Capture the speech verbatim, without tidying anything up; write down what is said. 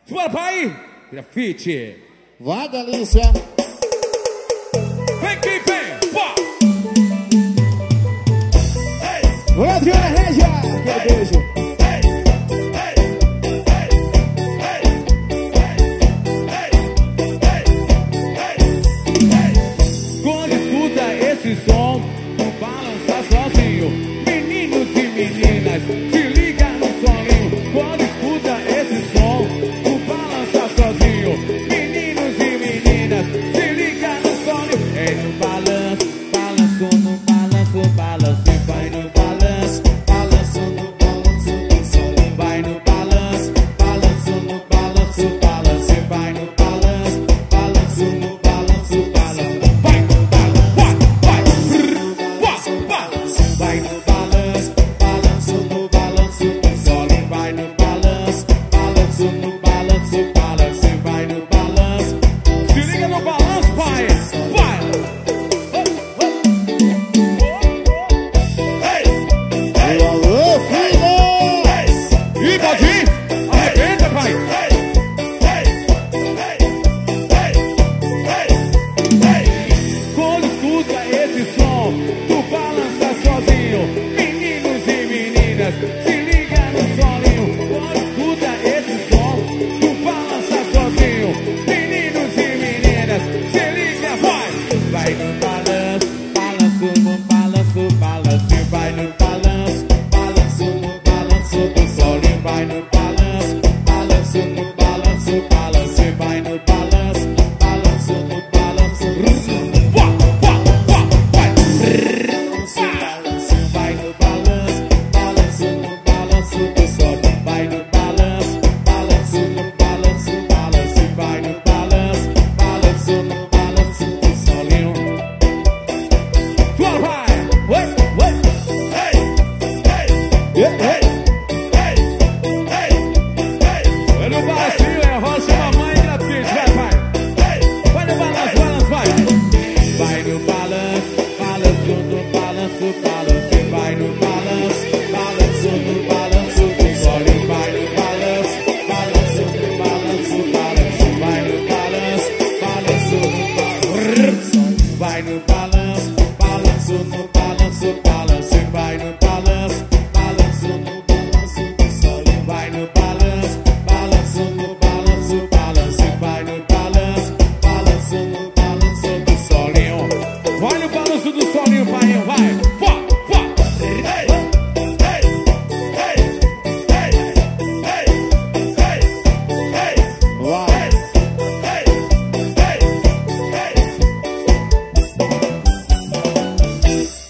Bora, pai! Grafite! Vai, delícia! Vem que vem! Pá! Vai, Viola Regia! Aquele beijo! Quando escuta esse som, não balança sozinho. Meninos e meninas, se liga no soninho. Quando escuta esse som, não balança sozinho. Meninos e meninas, se liga no soninho. É no balanço, balanço, no balanço, balanço. E vai no balanço, balanço, no balanço do soninho. Vai no balanço, balanço, no balanço, balanço. E vai no balanço, balanço, no balanço, balanço. Vai no Vai no balanço, balanço no balanço do sol. Vai no balanço, balanço no balanço.